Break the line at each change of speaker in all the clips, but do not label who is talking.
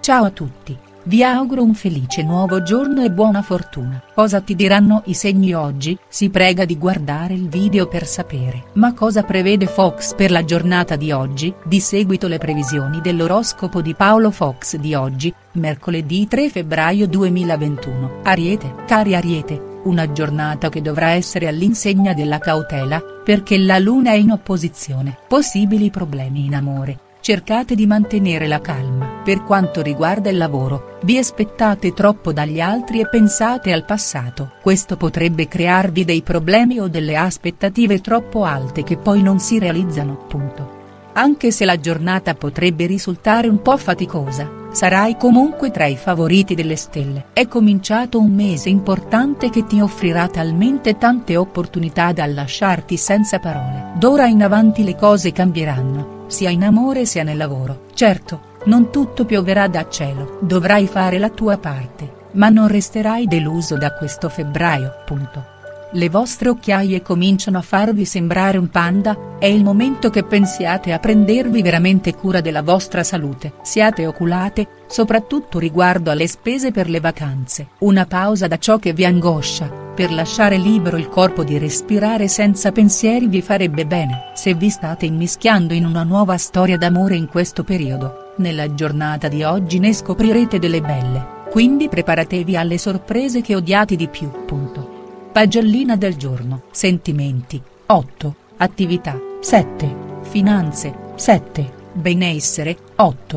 Ciao a tutti, vi auguro un felice nuovo giorno e buona fortuna. Cosa ti diranno i segni oggi? Si prega di guardare il video per sapere. Ma cosa prevede Fox per la giornata di oggi? Di seguito le previsioni dell'oroscopo di Paolo Fox di oggi, mercoledì 3 febbraio 2021. Ariete. Cari Ariete, una giornata che dovrà essere all'insegna della cautela, perché la luna è in opposizione. Possibili problemi in amore. Cercate di mantenere la calma. Per quanto riguarda il lavoro, vi aspettate troppo dagli altri e pensate al passato. Questo potrebbe crearvi dei problemi o delle aspettative troppo alte che poi non si realizzano. Anche se la giornata potrebbe risultare un po' faticosa, sarai comunque tra i favoriti delle stelle. È cominciato un mese importante che ti offrirà talmente tante opportunità da lasciarti senza parole. D'ora in avanti le cose cambieranno, sia in amore sia nel lavoro. Certo, non tutto pioverà da cielo. Dovrai fare la tua parte, ma non resterai deluso da questo febbraio. Le vostre occhiaie cominciano a farvi sembrare un panda, è il momento che pensiate a prendervi veramente cura della vostra salute. Siate oculate, soprattutto riguardo alle spese per le vacanze. Una pausa da ciò che vi angoscia, per lasciare libero il corpo di respirare senza pensieri vi farebbe bene. Se vi state immischiando in una nuova storia d'amore in questo periodo, nella giornata di oggi ne scoprirete delle belle, quindi preparatevi alle sorprese che odiate di più. Pagellina del giorno. Sentimenti, 8, attività, 7, finanze, 7, benessere, 8.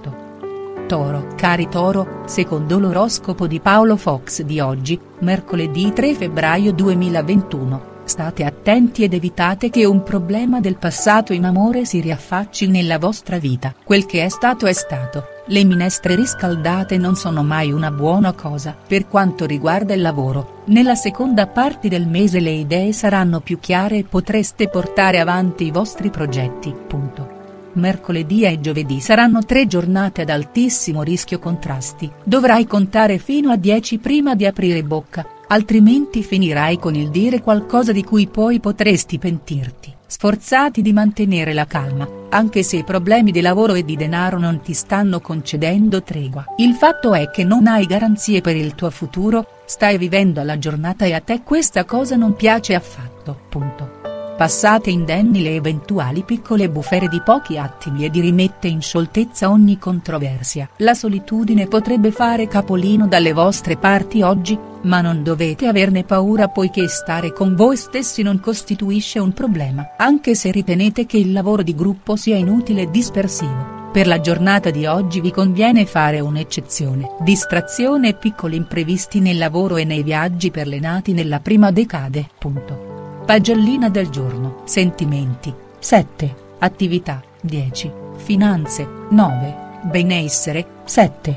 Toro. Cari Toro, secondo l'oroscopo di Paolo Fox di oggi, mercoledì 3 febbraio 2021, state attenti ed evitate che un problema del passato in amore si riaffacci nella vostra vita. Quel che è stato è stato. Le minestre riscaldate non sono mai una buona cosa. Per quanto riguarda il lavoro, nella seconda parte del mese le idee saranno più chiare e potreste portare avanti i vostri progetti. Mercoledì e giovedì saranno 3 giornate ad altissimo rischio contrasti. Dovrai contare fino a 10 prima di aprire bocca, altrimenti finirai con il dire qualcosa di cui poi potresti pentirti. Sforzati di mantenere la calma, anche se i problemi di lavoro e di denaro non ti stanno concedendo tregua. Il fatto è che non hai garanzie per il tuo futuro, stai vivendo alla giornata e a te questa cosa non piace affatto. Passate indenni le eventuali piccole bufere di pochi attimi e rimette in scioltezza ogni controversia. La solitudine potrebbe fare capolino dalle vostre parti oggi, ma non dovete averne paura poiché stare con voi stessi non costituisce un problema. Anche se ritenete che il lavoro di gruppo sia inutile e dispersivo, per la giornata di oggi vi conviene fare un'eccezione. Distrazione e piccoli imprevisti nel lavoro e nei viaggi per le nati nella prima decade. Pagellina del giorno. Sentimenti, 7, attività, 10, finanze, 9, benessere, 7.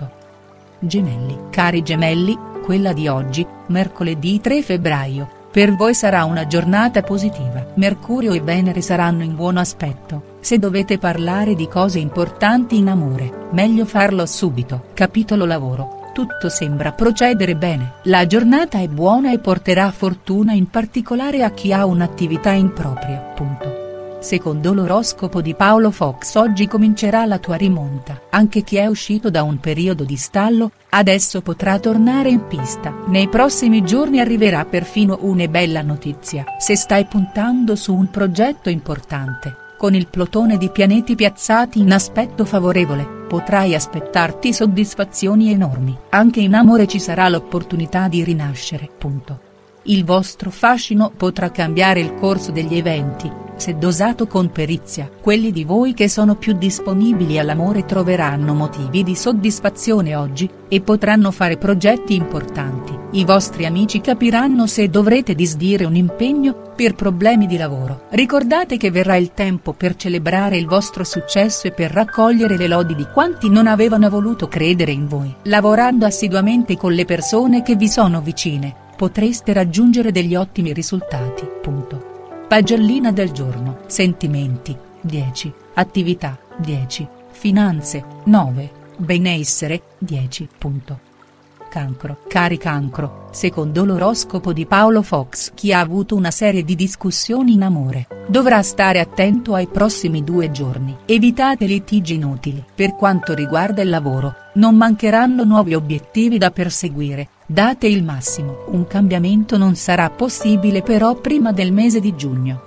Gemelli. Cari Gemelli, quella di oggi, mercoledì 3 febbraio, per voi sarà una giornata positiva. Mercurio e Venere saranno in buon aspetto. Se dovete parlare di cose importanti in amore, meglio farlo subito. Capitolo lavoro. Tutto sembra procedere bene. La giornata è buona e porterà fortuna in particolare a chi ha un'attività in proprio. Secondo l'oroscopo di Paolo Fox oggi comincerà la tua rimonta. Anche chi è uscito da un periodo di stallo, adesso potrà tornare in pista. Nei prossimi giorni arriverà perfino una bella notizia. Se stai puntando su un progetto importante, con il plotone di pianeti piazzati in aspetto favorevole, potrai aspettarti soddisfazioni enormi. Anche in amore ci sarà l'opportunità di rinascere. Il vostro fascino potrà cambiare il corso degli eventi, se dosato con perizia. Quelli di voi che sono più disponibili all'amore troveranno motivi di soddisfazione oggi, e potranno fare progetti importanti. I vostri amici capiranno se dovrete disdire un impegno, per problemi di lavoro. Ricordate che verrà il tempo per celebrare il vostro successo e per raccogliere le lodi di quanti non avevano voluto credere in voi. Lavorando assiduamente con le persone che vi sono vicine, potreste raggiungere degli ottimi risultati. Pagellina del giorno. Sentimenti, 10, attività, 10, finanze, 9, benessere, 10. Cancro. Cari Cancro, secondo l'oroscopo di Paolo Fox, chi ha avuto una serie di discussioni in amore dovrà stare attento ai prossimi 2 giorni. Evitate litigi inutili. Per quanto riguarda il lavoro, non mancheranno nuovi obiettivi da perseguire, date il massimo. Un cambiamento non sarà possibile però prima del mese di giugno.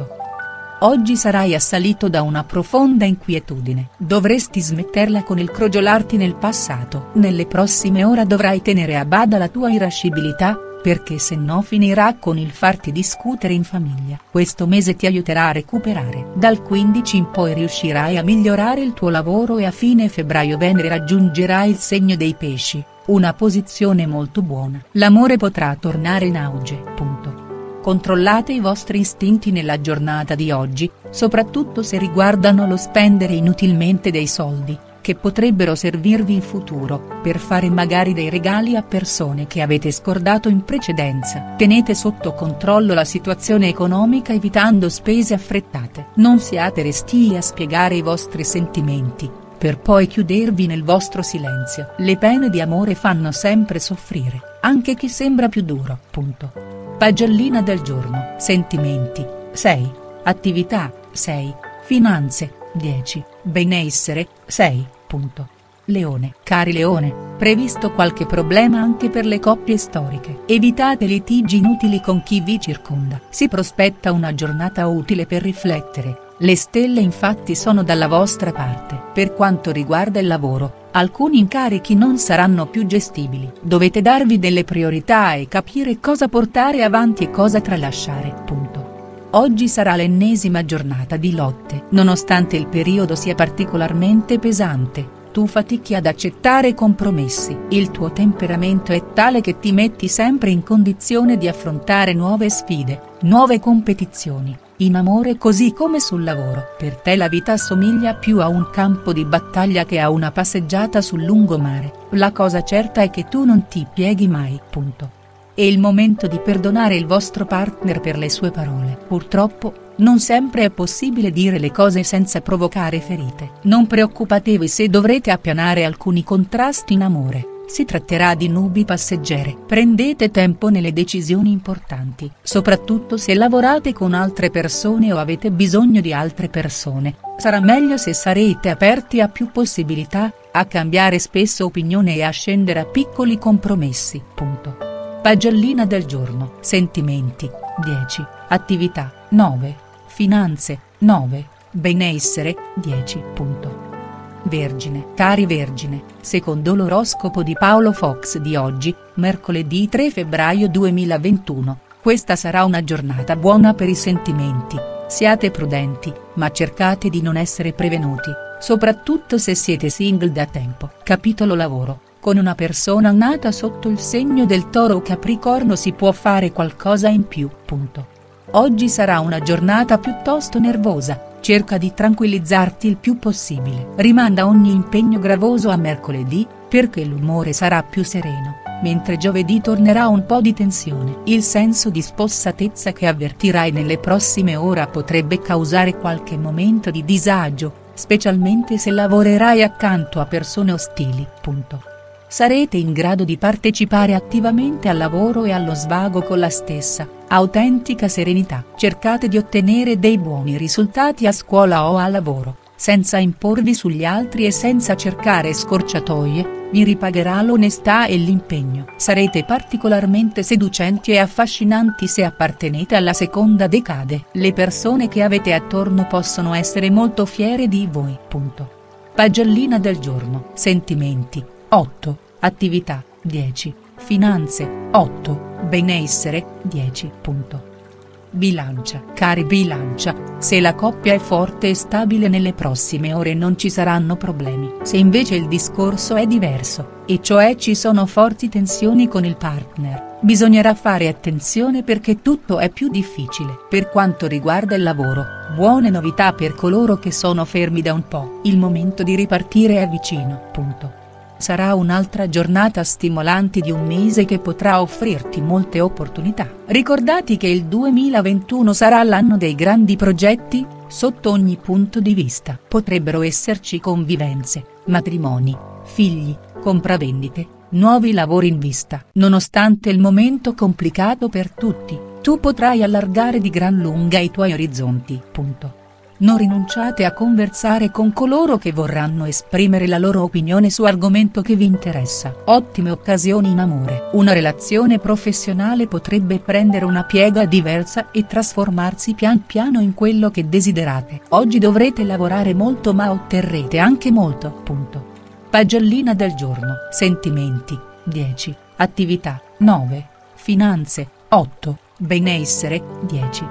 Oggi sarai assalito da una profonda inquietudine. Dovresti smetterla con il crogiolarti nel passato. Nelle prossime ore dovrai tenere a bada la tua irascibilità, perché se no finirà con il farti discutere in famiglia. Questo mese ti aiuterà a recuperare. Dal 15 in poi riuscirai a migliorare il tuo lavoro e a fine febbraio Venere raggiungerà il segno dei pesci, una posizione molto buona. L'amore potrà tornare in auge. Controllate i vostri istinti nella giornata di oggi, soprattutto se riguardano lo spendere inutilmente dei soldi, che potrebbero servirvi in futuro, per fare magari dei regali a persone che avete scordato in precedenza. Tenete sotto controllo la situazione economica evitando spese affrettate. Non siate restii a spiegare i vostri sentimenti, per poi chiudervi nel vostro silenzio. Le pene di amore fanno sempre soffrire, anche chi sembra più duro. Pagellina del giorno. Sentimenti, 6. Attività, 6. Finanze, 10. Benessere, 6. Leone. Cari Leone, previsto qualche problema anche per le coppie storiche. Evitate litigi inutili con chi vi circonda. Si prospetta una giornata utile per riflettere, le stelle infatti sono dalla vostra parte. Per quanto riguarda il lavoro, alcuni incarichi non saranno più gestibili. Dovete darvi delle priorità e capire cosa portare avanti e cosa tralasciare. Oggi sarà l'ennesima giornata di lotte. Nonostante il periodo sia particolarmente pesante, tu fatichi ad accettare compromessi. Il tuo temperamento è tale che ti metti sempre in condizione di affrontare nuove sfide, nuove competizioni, in amore così come sul lavoro. Per te la vita assomiglia più a un campo di battaglia che a una passeggiata sul lungomare. La cosa certa è che tu non ti pieghi mai. È il momento di perdonare il vostro partner per le sue parole. Purtroppo, non sempre è possibile dire le cose senza provocare ferite. Non preoccupatevi se dovrete appianare alcuni contrasti in amore. Si tratterà di nubi passeggere. Prendete tempo nelle decisioni importanti, soprattutto se lavorate con altre persone o avete bisogno di altre persone. Sarà meglio se sarete aperti a più possibilità, a cambiare spesso opinione e a scendere a piccoli compromessi. Pagellina del giorno. Sentimenti, 10. Attività, 9. Finanze, 9. Benessere, 10. Vergine. Cari Vergine, secondo l'oroscopo di Paolo Fox di oggi, mercoledì 3 febbraio 2021, questa sarà una giornata buona per i sentimenti. Siate prudenti, ma cercate di non essere prevenuti, soprattutto se siete single da tempo. Capitolo lavoro. Con una persona nata sotto il segno del Toro o Capricorno si può fare qualcosa in più. Oggi sarà una giornata piuttosto nervosa, cerca di tranquillizzarti il più possibile. Rimanda ogni impegno gravoso a mercoledì, perché l'umore sarà più sereno, mentre giovedì tornerà un po' di tensione. Il senso di spossatezza che avvertirai nelle prossime ore potrebbe causare qualche momento di disagio, specialmente se lavorerai accanto a persone ostili. Sarete in grado di partecipare attivamente al lavoro e allo svago con la stessa, autentica serenità. Cercate di ottenere dei buoni risultati a scuola o a lavoro, senza imporvi sugli altri e senza cercare scorciatoie, vi ripagherà l'onestà e l'impegno. Sarete particolarmente seducenti e affascinanti se appartenete alla seconda decade. Le persone che avete attorno possono essere molto fiere di voi. Pagellina del giorno. Sentimenti, 8. Attività, 10. Finanze, 8. Benessere, 10. Bilancia. Cari Bilancia, se la coppia è forte e stabile nelle prossime ore non ci saranno problemi. Se invece il discorso è diverso, e cioè ci sono forti tensioni con il partner, bisognerà fare attenzione perché tutto è più difficile. Per quanto riguarda il lavoro, buone novità per coloro che sono fermi da un po'. Il momento di ripartire è vicino. Sarà un'altra giornata stimolante di un mese che potrà offrirti molte opportunità. Ricordati che il 2021 sarà l'anno dei grandi progetti, sotto ogni punto di vista. Potrebbero esserci convivenze, matrimoni, figli, compravendite, nuovi lavori in vista. Nonostante il momento complicato per tutti, tu potrai allargare di gran lunga i tuoi orizzonti. Non rinunciate a conversare con coloro che vorranno esprimere la loro opinione su argomento che vi interessa. Ottime occasioni in amore. Una relazione professionale potrebbe prendere una piega diversa e trasformarsi pian piano in quello che desiderate. Oggi dovrete lavorare molto ma otterrete anche molto. Pagellina del giorno. Sentimenti, 10, attività, 9, finanze, 8, benessere, 10.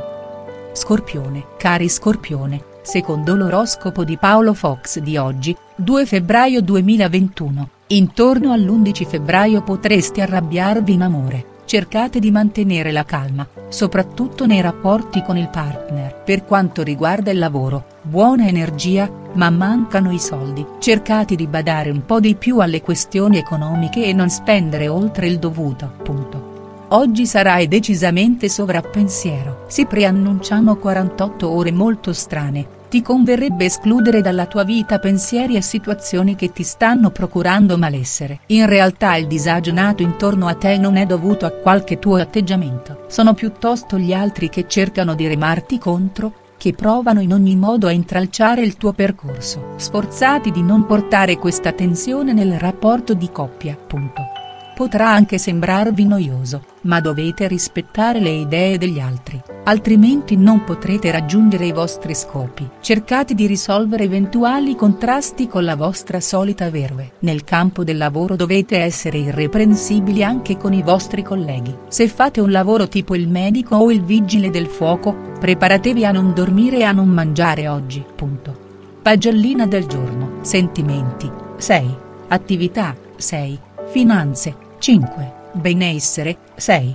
Scorpione. Cari Scorpione, secondo l'oroscopo di Paolo Fox di oggi, 2 febbraio 2021, intorno all'11 febbraio potreste arrabbiarvi in amore. Cercate di mantenere la calma, soprattutto nei rapporti con il partner. Per quanto riguarda il lavoro, buona energia, ma mancano i soldi. Cercate di badare un po' di più alle questioni economiche e non spendere oltre il dovuto. Oggi sarai decisamente sovrappensiero. Si preannunciano 48 ore molto strane, ti converrebbe escludere dalla tua vita pensieri e situazioni che ti stanno procurando malessere. In realtà il disagio nato intorno a te non è dovuto a qualche tuo atteggiamento. Sono piuttosto gli altri che cercano di remarti contro, che provano in ogni modo a intralciare il tuo percorso. Sforzati di non portare questa tensione nel rapporto di coppia. Potrà anche sembrarvi noioso, ma dovete rispettare le idee degli altri, altrimenti non potrete raggiungere i vostri scopi. Cercate di risolvere eventuali contrasti con la vostra solita verve. Nel campo del lavoro dovete essere irreprensibili anche con i vostri colleghi. Se fate un lavoro tipo il medico o il vigile del fuoco, preparatevi a non dormire e a non mangiare oggi. Pagellina del giorno. Sentimenti, 6, attività, 6, finanze, 5, benessere, 6.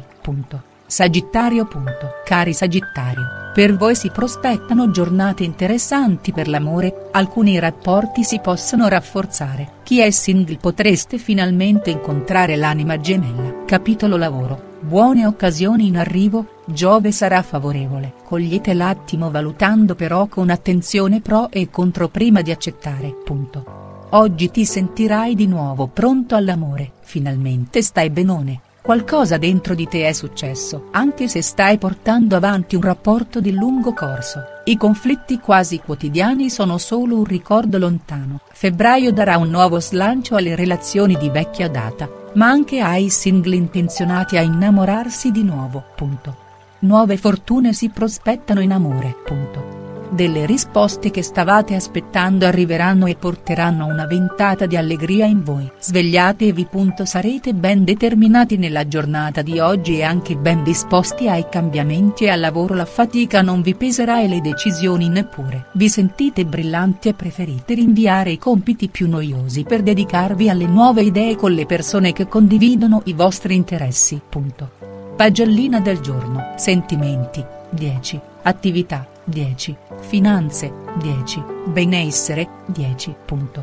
Sagittario. Cari Sagittario, per voi si prospettano giornate interessanti per l'amore, alcuni rapporti si possono rafforzare. Chi è single potreste finalmente incontrare l'anima gemella. Capitolo lavoro, buone occasioni in arrivo, Giove sarà favorevole. Cogliete l'attimo valutando però con attenzione pro e contro prima di accettare. Oggi ti sentirai di nuovo pronto all'amore, finalmente stai benone, qualcosa dentro di te è successo. Anche se stai portando avanti un rapporto di lungo corso, i conflitti quasi quotidiani sono solo un ricordo lontano. Febbraio darà un nuovo slancio alle relazioni di vecchia data, ma anche ai single intenzionati a innamorarsi di nuovo. Nuove fortune si prospettano in amore. Delle risposte che stavate aspettando arriveranno e porteranno una ventata di allegria in voi. Svegliatevi. Sarete ben determinati nella giornata di oggi e anche ben disposti ai cambiamenti e al lavoro. La fatica non vi peserà e le decisioni neppure. Vi sentite brillanti e preferite rinviare i compiti più noiosi per dedicarvi alle nuove idee con le persone che condividono i vostri interessi. Pagellina del giorno. Sentimenti, 10, attività, 10, finanze, 10, benessere, 10.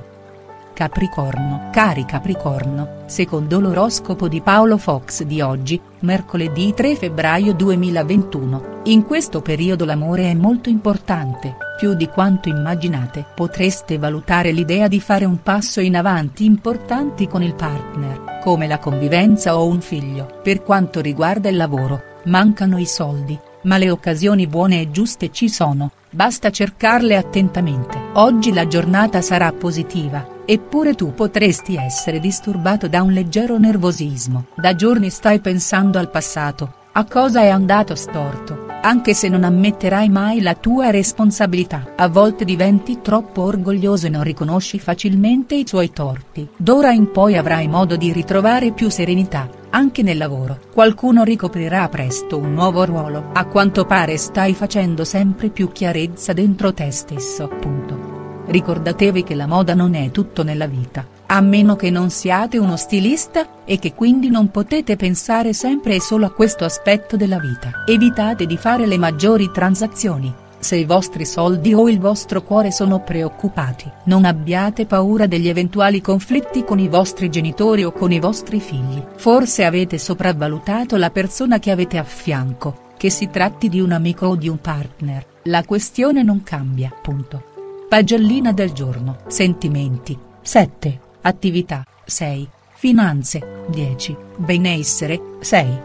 Capricorno. Cari Capricorno, secondo l'oroscopo di Paolo Fox di oggi, mercoledì 3 febbraio 2021, in questo periodo l'amore è molto importante, più di quanto immaginate. Potreste valutare l'idea di fare un passo in avanti importanti con il partner, come la convivenza o un figlio. Per quanto riguarda il lavoro, mancano i soldi, ma le occasioni buone e giuste ci sono, basta cercarle attentamente. Oggi la giornata sarà positiva, eppure tu potresti essere disturbato da un leggero nervosismo. Da giorni stai pensando al passato, a cosa è andato storto, anche se non ammetterai mai la tua responsabilità. A volte diventi troppo orgoglioso e non riconosci facilmente i tuoi torti. D'ora in poi avrai modo di ritrovare più serenità, anche nel lavoro. Qualcuno ricoprirà presto un nuovo ruolo. A quanto pare stai facendo sempre più chiarezza dentro te stesso. Ricordatevi che la moda non è tutto nella vita, a meno che non siate uno stilista, e che quindi non potete pensare sempre e solo a questo aspetto della vita. Evitate di fare le maggiori transazioni, se i vostri soldi o il vostro cuore sono preoccupati. Non abbiate paura degli eventuali conflitti con i vostri genitori o con i vostri figli. Forse avete sopravvalutato la persona che avete a fianco, che si tratti di un amico o di un partner, la questione non cambia. Pagellina del giorno. Sentimenti, 7, attività, 6, Finanze, 10, benessere, 6.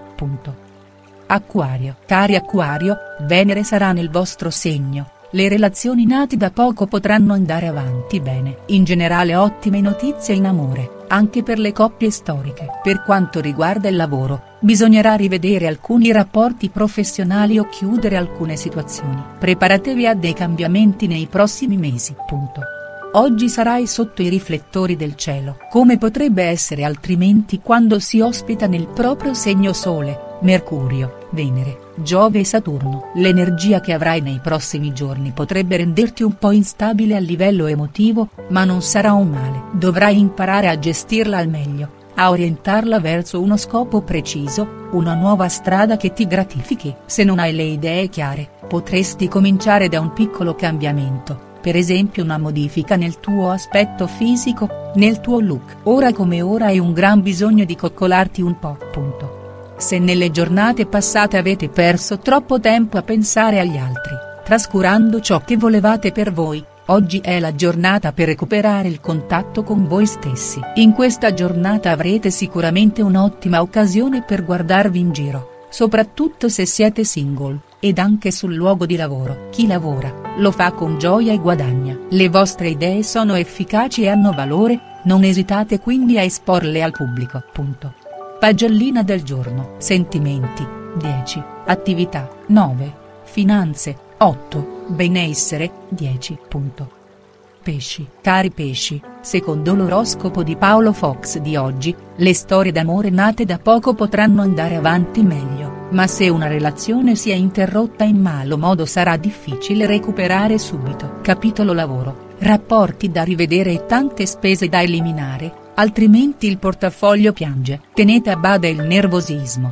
Acquario. Cari Acquario, Venere sarà nel vostro segno, le relazioni nate da poco potranno andare avanti bene. In generale ottime notizie in amore, anche per le coppie storiche. Per quanto riguarda il lavoro, bisognerà rivedere alcuni rapporti professionali o chiudere alcune situazioni. Preparatevi a dei cambiamenti nei prossimi mesi. Oggi sarai sotto i riflettori del cielo. Come potrebbe essere altrimenti quando si ospita nel proprio segno Sole, Mercurio, Venere, Giove e Saturno? L'energia che avrai nei prossimi giorni potrebbe renderti un po' instabile a livello emotivo, ma non sarà un male. Dovrai imparare a gestirla al meglio, a orientarla verso uno scopo preciso, una nuova strada che ti gratifichi. Se non hai le idee chiare, potresti cominciare da un piccolo cambiamento. Per esempio una modifica nel tuo aspetto fisico, nel tuo look. Ora come ora hai un gran bisogno di coccolarti un po'. Se nelle giornate passate avete perso troppo tempo a pensare agli altri, trascurando ciò che volevate per voi, oggi è la giornata per recuperare il contatto con voi stessi. In questa giornata avrete sicuramente un'ottima occasione per guardarvi in giro, soprattutto se siete single, ed anche sul luogo di lavoro. Chi lavora, lo fa con gioia e guadagna. Le vostre idee sono efficaci e hanno valore, non esitate quindi a esporle al pubblico. Pagellina del giorno. Sentimenti, 10, attività, 9, finanze, 8, benessere, 10. Pesci. Cari pesci, secondo l'oroscopo di Paolo Fox di oggi, le storie d'amore nate da poco potranno andare avanti meglio, ma se una relazione si è interrotta in malo modo sarà difficile recuperare subito. Capitolo lavoro, rapporti da rivedere e tante spese da eliminare, altrimenti il portafoglio piange. Tenete a bada il nervosismo.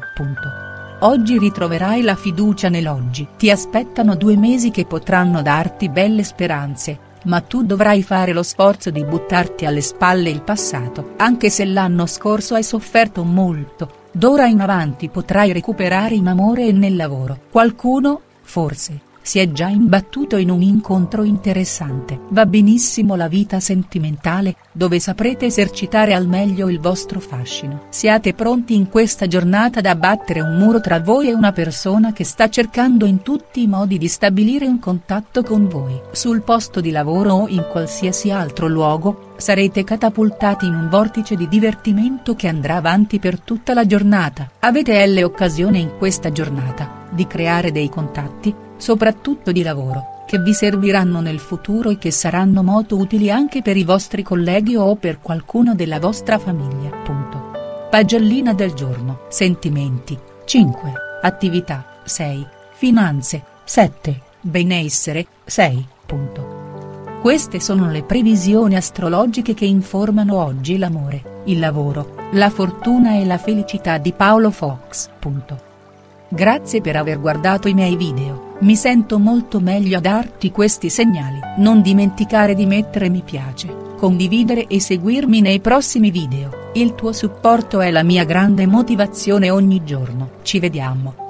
Oggi ritroverai la fiducia nell'oggi. Ti aspettano 2 mesi che potranno darti belle speranze, ma tu dovrai fare lo sforzo di buttarti alle spalle il passato. Anche se l'anno scorso hai sofferto molto, d'ora in avanti potrai recuperare in amore e nel lavoro. Qualcuno, forse, si è già imbattuto in un incontro interessante. Va benissimo la vita sentimentale, dove saprete esercitare al meglio il vostro fascino. Siate pronti in questa giornata ad abbattere un muro tra voi e una persona che sta cercando in tutti i modi di stabilire un contatto con voi. Sul posto di lavoro o in qualsiasi altro luogo, sarete catapultati in un vortice di divertimento che andrà avanti per tutta la giornata. Avete l'occasione in questa giornata, di creare dei contatti, soprattutto di lavoro, che vi serviranno nel futuro e che saranno molto utili anche per i vostri colleghi o per qualcuno della vostra famiglia. Pagellina del giorno. Sentimenti, 5, attività, 6, finanze, 7, benessere, 6. Queste sono le previsioni astrologiche che informano oggi l'amore, il lavoro, la fortuna e la felicità di Paolo Fox. Grazie per aver guardato i miei video, mi sento molto meglio a darti questi segnali. Non dimenticare di mettere mi piace, condividere e seguirmi nei prossimi video, il tuo supporto è la mia grande motivazione ogni giorno. Ci vediamo.